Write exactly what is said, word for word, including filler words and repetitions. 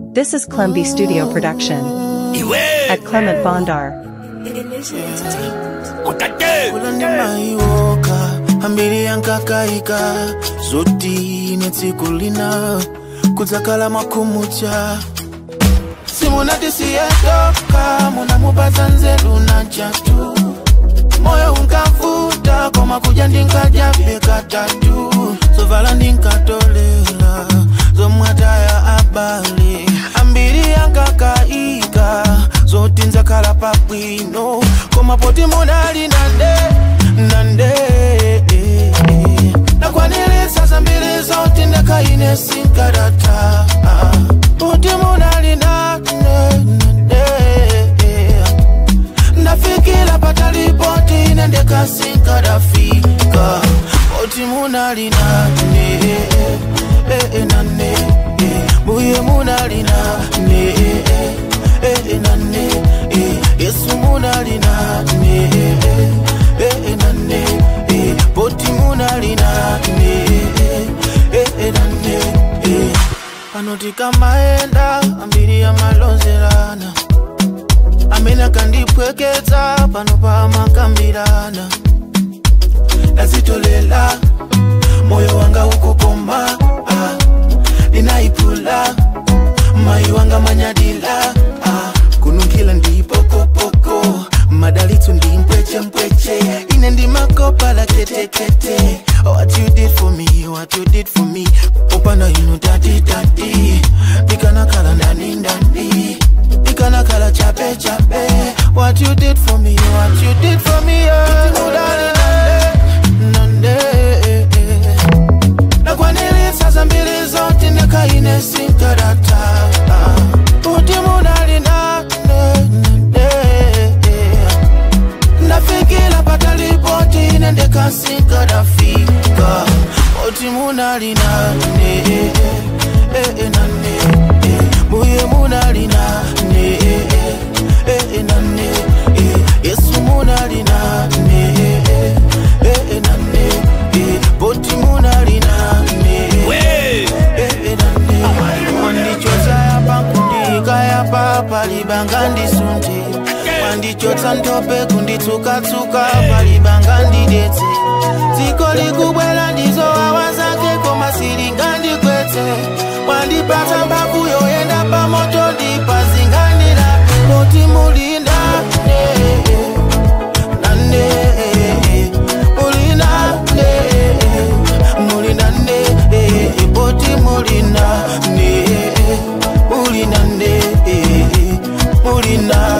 This is Clemby Studio production. At Clement Bondar. Ambiri yankakaika zoti netsikulina kudzakala makumucha simunati siyetoka munamubaza nzeru na chatu moyo unkavuta koma kuja ndinkaja peka tatu zovala ndinkatolela zomwataya abale ambiri yankakaika zoti nzakala papwino koma poti munali nande nande nakwanilisa zambili zoti ndakaine sinkarata poti munali nande nafikila patalipoti nendeka sinkarafika poti munali nande nande buye munali nande nande Yesu munali nande nande poti munali nande nande anotika maenda ambiri ya malonzelana amena kandipwekeza pano pa makambirana lazitolela moyo wanga ukukoma ah, ninaipula mai wanga manyadila ah, kunungila ndipokopoko madalitu ndi mpweche mpweche ine ndi makopa la kete kete what you did for me what you did for me upana inu dadi dadi nikana kala ndani ndani nikana kala chape chape what you did for me what you did for me udali nande nande nakwanilisa zambili zote nekaine sinkarata uti mudali nande nafikila patalipoti nendeka sinkarafika oti munali nande nande buye munali nande nande Yesu munali nande nande poti munali nande nande wandichoza yapa kundika yapa palibanga ndisunte wandichoza ntope kunditsukatsuka palibanga ndidetse ziko likubwela ndizo awazake koma silinga ndikwetse wandipata mbavu yoyenda pamoto ndipazinganira poti mulinda nande mulinda mulinda poti mulinda mulinda mulinda